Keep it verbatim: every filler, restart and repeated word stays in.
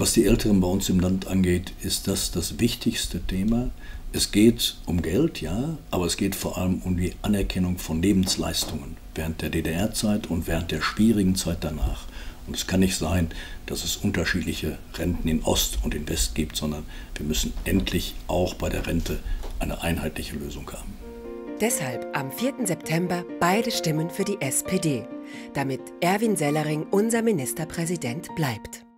Was die Älteren bei uns im Land angeht, ist das das wichtigste Thema. Es geht um Geld, ja, aber es geht vor allem um die Anerkennung von Lebensleistungen während der D D R-Zeit und während der schwierigen Zeit danach. Und es kann nicht sein, dass es unterschiedliche Renten in Ost und in West gibt, sondern wir müssen endlich auch bei der Rente eine einheitliche Lösung haben. Deshalb am vierten September beide Stimmen für die S P D, damit Erwin Sellering unser Ministerpräsident bleibt.